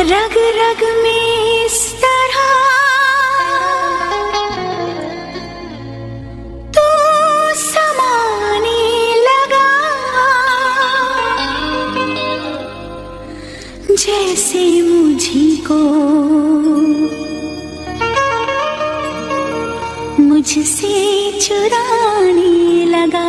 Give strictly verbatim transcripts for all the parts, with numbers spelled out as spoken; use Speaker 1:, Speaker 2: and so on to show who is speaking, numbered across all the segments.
Speaker 1: रग रग में इस तरह तू समाने लगा, जैसे मुझी को मुझसे चुराने लगा।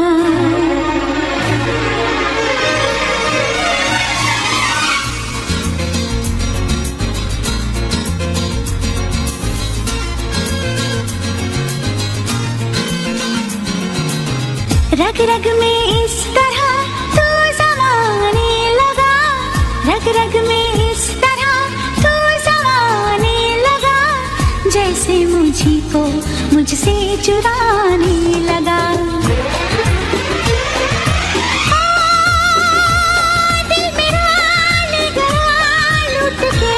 Speaker 1: रग रग में इस तरह तू समाने लगा, रग रग में इस तरह तू समाने लगा, जैसे मुझी को मुझसे चुराने लगा। दिल मेरा ले गया लुट के,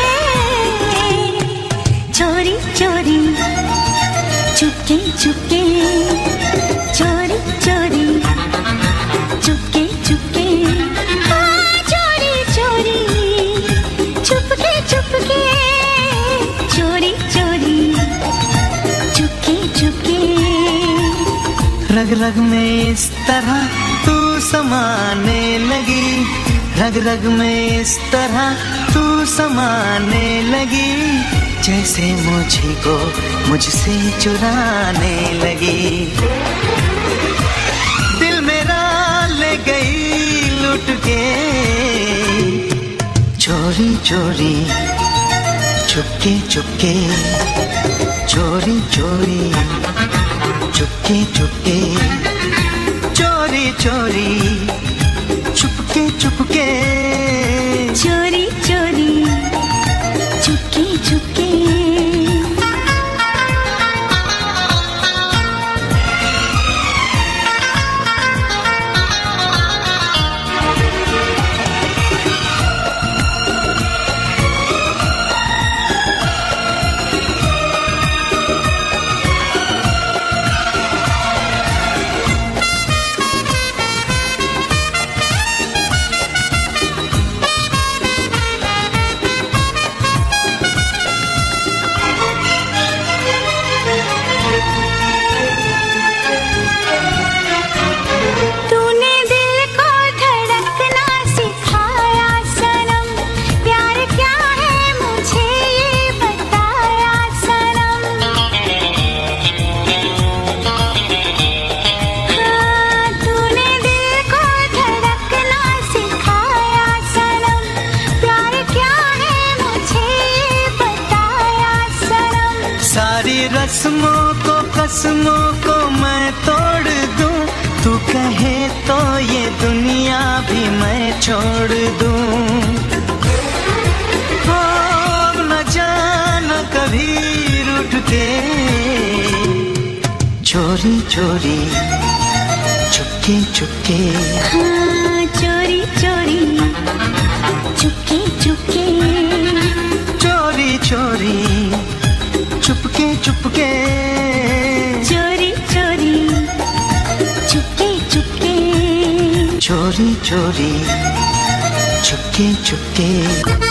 Speaker 1: चोरी चोरी चुपके चुपके, चोरी चोरी चुपके चुपके, हाँ चोरी चोरी चुपके चुपके, चोरी चोरी चुपके चुपके।
Speaker 2: रग रग में इस तरह तू समाने लगी, रग रग में इस तरह तू समाने लगी, जैसे मुझी को मुझसे चुराने लगी। दिल मेरा ले गई लुट के, चोरी चोरी चुपके चुपके, चोरी चोरी चुपके चुपके, चोरी चोरी चुपके चुपके,
Speaker 1: चोरी चोरी चुपके चुपके।
Speaker 2: रस्मों को कसमों को मैं तोड़ दूं, तू कहे तो ये दुनिया भी मैं छोड़ दूं। हो न जाना कभी रूठ के, चोरी चोरी चुपके चुपके,
Speaker 1: हाँ चोरी चोरी चुपके चुपके,
Speaker 2: चोरी चोरी चुपके चुपके,
Speaker 1: चोरी चोरी चुपके चुपके,
Speaker 2: चोरी चोरी चुपके चुपके।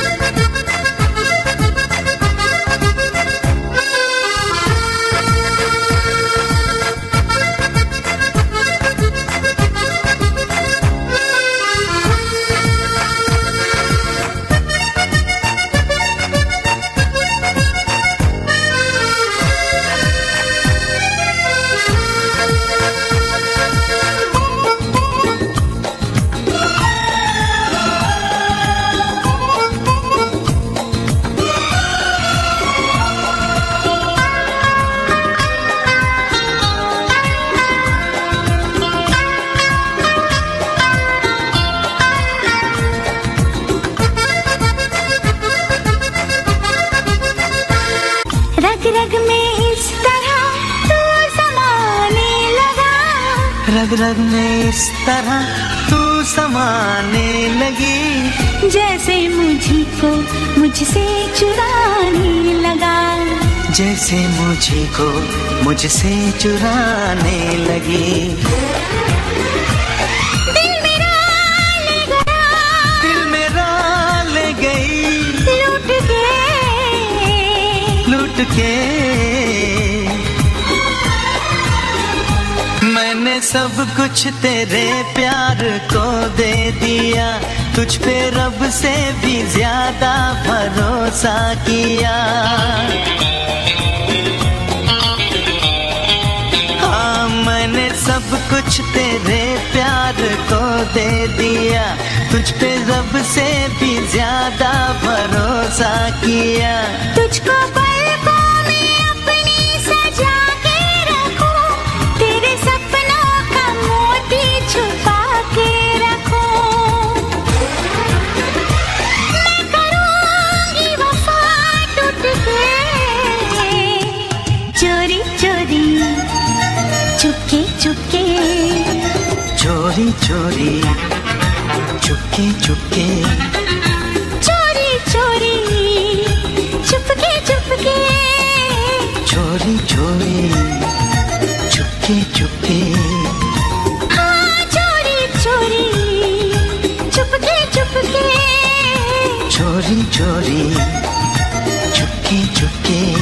Speaker 1: रग रग में इस तरह तू समाने लगा,
Speaker 2: रग रग में इस तरह तू समाने लगी,
Speaker 1: जैसे मुझी को मुझसे चुराने लगा,
Speaker 2: जैसे मुझी को मुझसे चुराने लगी।
Speaker 1: दिल मेरा ले गया,
Speaker 2: दिल मेरा ले गई
Speaker 1: लूट
Speaker 2: के। मैंने सब कुछ तेरे प्यार को दे दिया, तुझ पे रब से भी ज्यादा भरोसा किया। हाँ मैंने सब कुछ तेरे प्यार को दे दिया, तुझ पे रब से भी ज्यादा भरोसा किया।
Speaker 1: तुझको पलकों में अपनी सजा के रखूं, तेरे सपनों का मोती छुपा के रखूं। मैं करूंगी वफा टूट के, चोरी चोरी चुपके चुपके,
Speaker 2: चोरी चोरी चुपके चुपके,
Speaker 1: चोरी चोरी चुपके चुपके,
Speaker 2: चोरी चोरी चुपके चुपके।
Speaker 1: हाँ चोरी चोरी चुपके चुपके,
Speaker 2: चोरी चोरी चुपके चुपके।